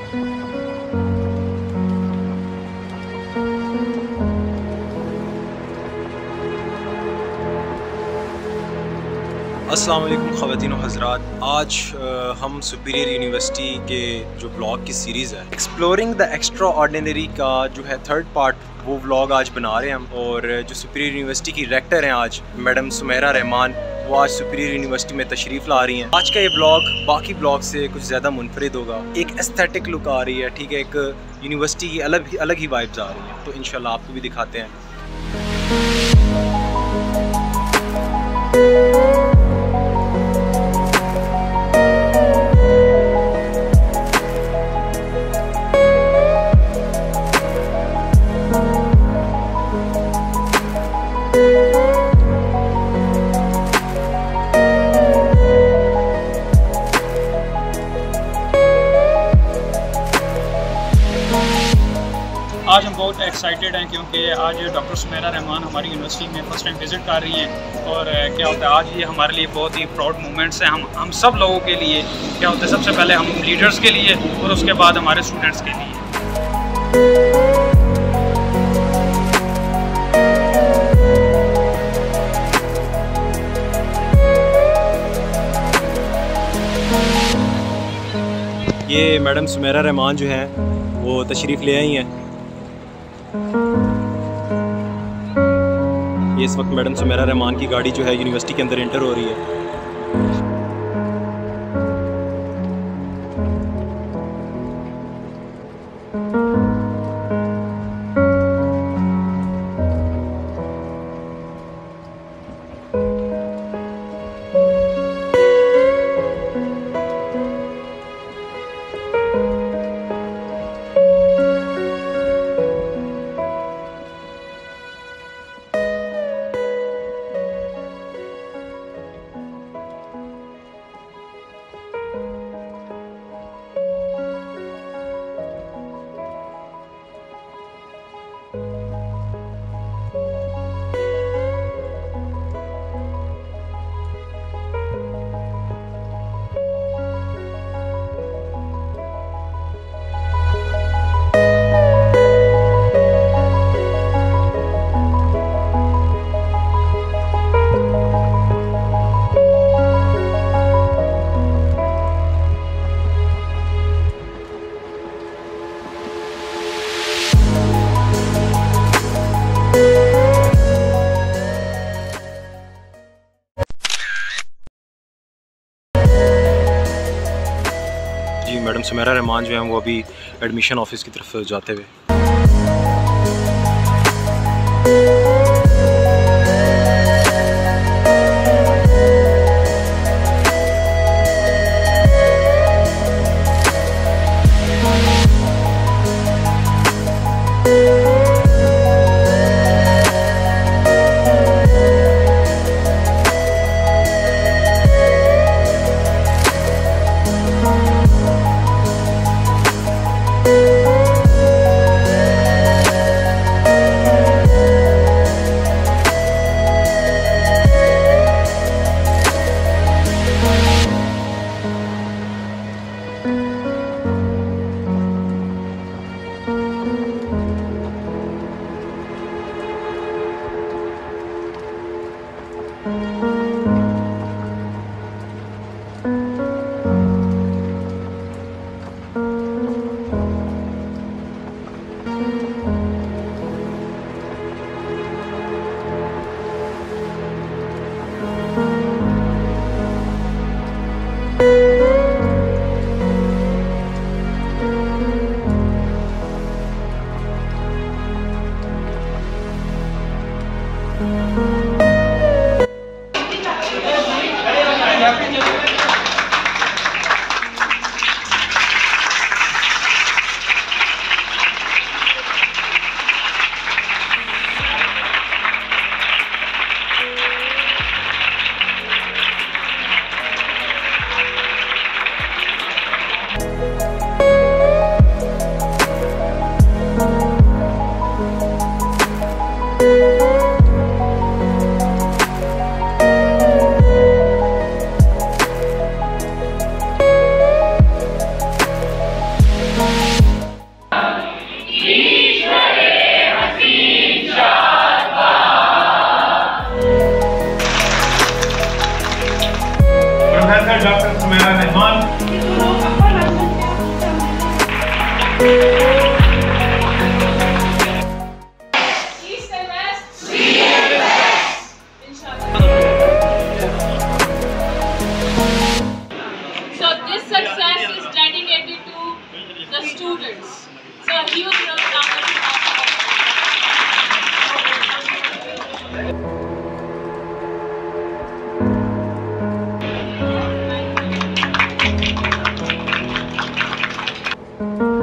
अस्सलाम वालेकुम ख़वातीन और हज़रात, आज हम सुपीरियर यूनिवर्सिटी के जो ब्लॉग की सीरीज़ है एक्सप्लोरिंग द एक्स्ट्रा ऑर्डिनरी का जो है थर्ड पार्ट, वो व्लॉग आज बना रहे हैं हम। और जो सुपीरियर यूनिवर्सिटी की रेक्टर हैं आज मैडम सुमेरा रहमान, वो आज सुपीरियर यूनिवर्सिटी में तशरीफ़ ला रही हैं। आज का ये ब्लॉग बाकी ब्लॉग से कुछ ज़्यादा मुनफरिद होगा। एक एस्थेटिक लुक आ रही है, ठीक है, एक यूनिवर्सिटी की अलग ही वाइब्स आ रही हैं, तो इंशाल्लाह आपको भी दिखाते हैं। आज हम बहुत एक्साइटेड हैं क्योंकि आज डॉक्टर सुमेरा रहमान हमारी यूनिवर्सिटी में फ़र्स्ट टाइम विज़िट कर रही हैं। और क्या होता है, आज ये हमारे लिए बहुत ही प्राउड मोमेंट्स हैं, हम सब लोगों के लिए। क्या होता है, सबसे पहले हम लीडर्स के लिए और उसके बाद हमारे स्टूडेंट्स के लिए। ये मैडम सुमेरा रहमान जो हैं वो तशरीफ़ ले आई हैं। ये इस वक्त मैडम सुमेरा रहमान की गाड़ी जो है यूनिवर्सिटी के अंदर एंटर हो रही है। जी, मैडम सुमेरा रहमान जो हैं वो अभी एडमिशन ऑफिस की तरफ जाते हुए। East and West, we are the best. Inshallah. So this success is dedicated to the students. So a huge round of applause. Thank you.